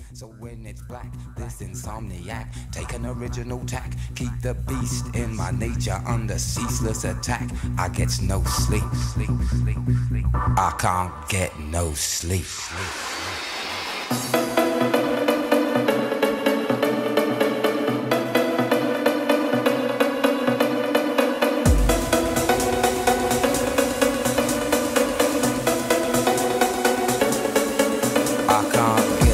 So when it's black, this insomniac, take an original tack, keep the beast in my nature under ceaseless attack. I get no sleep, I can't get no sleep. I can't